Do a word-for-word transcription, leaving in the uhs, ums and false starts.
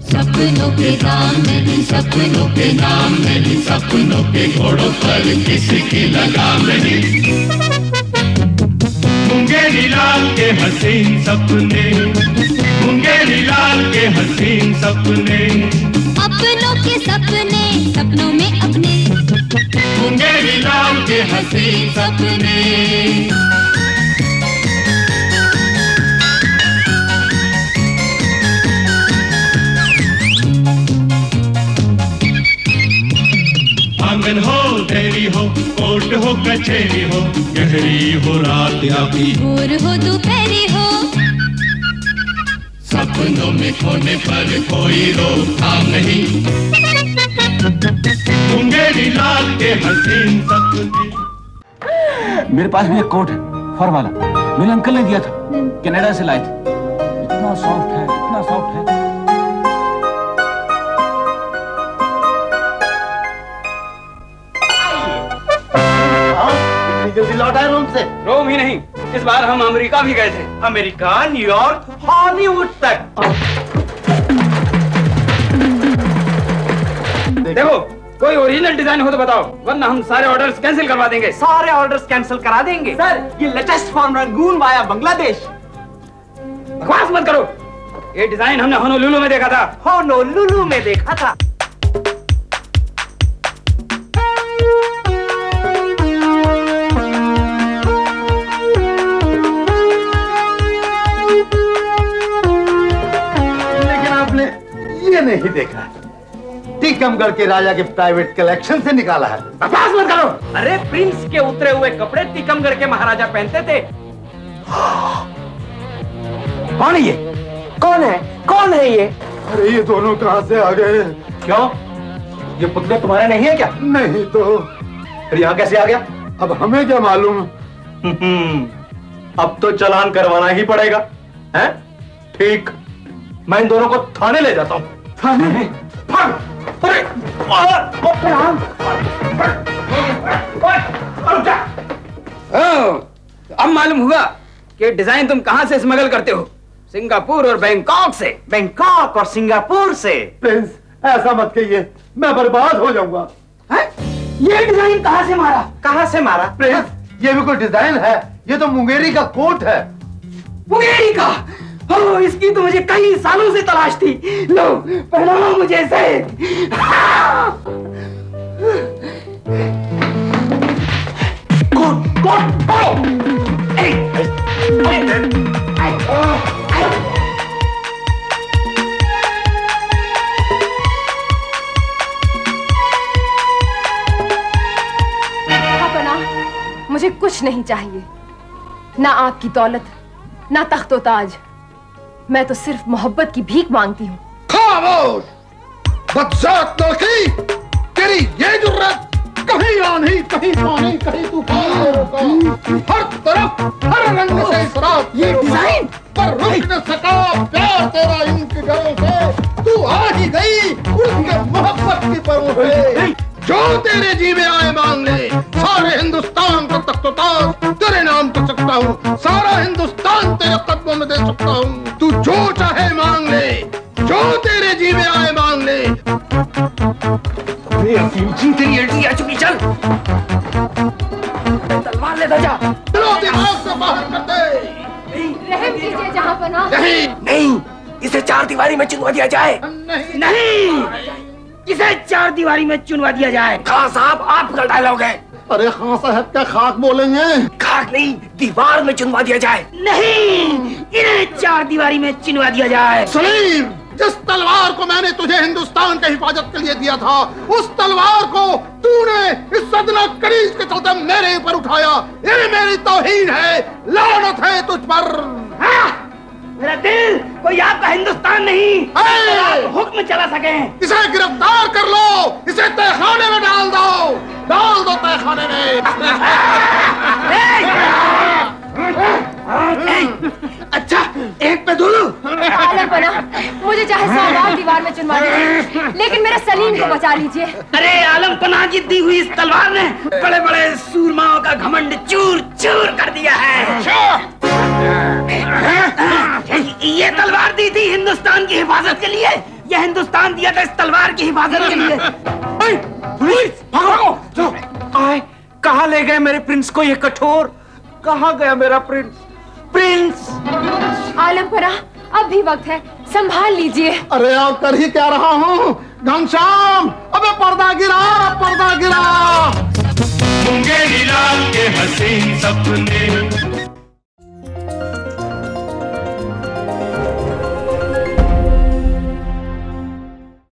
सपनों के दाम नहीं, सपनों के नाम नहीं, सपनों के घोड़ों पर किसी की लगाम नहीं। मुंगेरी लाल के हसीन सपने, मुंगेरी लाल के हसीन सपने, अपनों के सपने सपनों में अपने, मुंगेरी लाल के हसीन सपने। आंगन हो डेरी हो, कोर्ट हो कचहरी हो, गहरी हो रात या भी भोर हो दोपहरी हो, सपनों में खोने पर कोई रोकथाम नहीं। मुंगेरी लाल के हसीन सपने। मेरे पास भी एक कोट है, फर वाला, मेरे अंकल ने दिया था, कनाडा से लाए थे। इतना सॉफ्ट है, इतना सॉफ्ट है। जल्दी लौट आए रोम से। रोम ही नहीं, इस बार हम अमेरिका भी गए थे। अमेरिका, न्यूयॉर्क, हॉलीवुड तक। देखो, कोई ओरिजिनल डिजाइन हो तो बताओ, वरना हम सारे ऑर्डर्स कैंसिल करवा देंगे। सारे ऑर्डर्स कैंसिल करा देंगे सर। ये latest from Rangoon via Bangladesh. बकवास मत करो, ये डिजाइन हमने होनोलुलु में देखा था। होनोलुलु में देखा था। ये नहीं देखा, टीकमगढ़ के राजा के प्राइवेट कलेक्शन से निकाला है। बकवास मत करो। अरे प्रिंस के उतरे हुए कपड़े टीकमगढ़ के महाराजा पहनते थे। कौन है ये? कौन है? कौन है ये? अरे ये दोनों कहां से आ गए? क्यों? ये पुतले तुम्हारे नहीं है क्या? नहीं तो फिर यहाँ कैसे आ गया? अब हमें क्या मालूम। अब तो चालान करवाना ही पड़ेगा, हैं? ठीक, मैं इन दोनों को थाने ले जाता हूँ। थाने? अरे अब मालूम हुआ कि डिजाइन तुम कहां से स्मगल करते हो। सिंगापुर और बैंकॉक से। बैंकॉक और सिंगापुर से। प्रिंस ऐसा मत कहिए, मैं बर्बाद हो जाऊंगा। ये डिजाइन कहां से मारा? कहां से मारा? प्रिंस ये भी कोई डिजाइन है? ये तो मुंगेरी का कोट है। मुंगेरी का? ओ, इसकी तो मुझे कई सालों से तलाश थी। लो पहनाओ मुझे इसे। कोट कोट अपना मुझे कुछ नहीं चाहिए, ना आपकी दौलत, ना तख्तो ताज। मैं तो सिर्फ मोहब्बत की भीख मांगती हूँ। खामोश बदजात लड़की, तेरी ये जुर्रत! कहीं आंधी, कहीं पानी, कहीं तूफान ने रोका। हर तरफ हर रंग से शराब। ये डिजाइन पर रुक न सका प्यार तेरा इनके घरों से। तू आ ही गई उनके मोहब्बत की परों से। जो तेरे जी में आए मांग ले, सारे हिंदुस्तान का तख्तो ताज तेरे नाम कर सकता हूँ। सारा हिंदुस्तान तेरे कदमों में दे सकता हूँ। तू जो चाहे मांग ले, जो तेरे जी में आए मांग ले। जी तेरी एंट्री आ चुकी, चल तलवार ले जा। चलो दिमाग से बाहर कर दे। रहम कीजिए जहाँपनाह। नहीं नहीं, इसे चार दीवारी में चुनवा दिया जाए। नहीं नहीं, इसे चार दीवारी में चुनवा दिया जाए। खान साहब आपका डायलॉग है। अरे खान साहब क्या खाक बोलेंगे? खाक नहीं, दीवार में चुनवा दिया जाए। नहीं, इन्हें चार दीवारी में चुनवा दिया जाए। सलीम, जिस तलवार को मैंने तुझे हिंदुस्तान की हिफाजत के लिए दिया था, उस तलवार को तूने इस सदना करीज के चलते मेरे ऊपर उठाया। ये मेरी तौहीन है, लानत है तुझ पर। हाँ, मेरा दिल कोई आपका हिंदुस्तान नहीं, आप हुक्म चला सके। इसे गिरफ्तार कर लो, इसे तहखाने में डाल दो, डाल दो तहखाने में। अच्छा, एक पे दो। आलमपना, मुझे चाहे सौ बार दीवार में चुनवा दीजिए, लेकिन मेरे सलीम को बचा लीजिए। अरे आलमपना की दी हुई इस तलवार ने बड़े बड़े सूरमाओं का घमंड चूर चूर कर दिया है। ये तलवार दी थी हिंदुस्तान की हिफाजत के लिए, यह हिंदुस्तान दिया था इस तलवार की हिफाजत के लिए। पुलिस भागो, चलो। आए, कहाँ ले गए मेरे प्रिंस को ये कठोर? कहाँ गया मेरा प्रिंस? प्रिंस आलम परा, अब भी वक्त है, संभाल लीजिए। अरे यार कर ही क्या रहा हूँ घनश्याम, अबे पर्दा गिरा, पर्दा गिरा। मुंगेरी लाल के हसीन सपने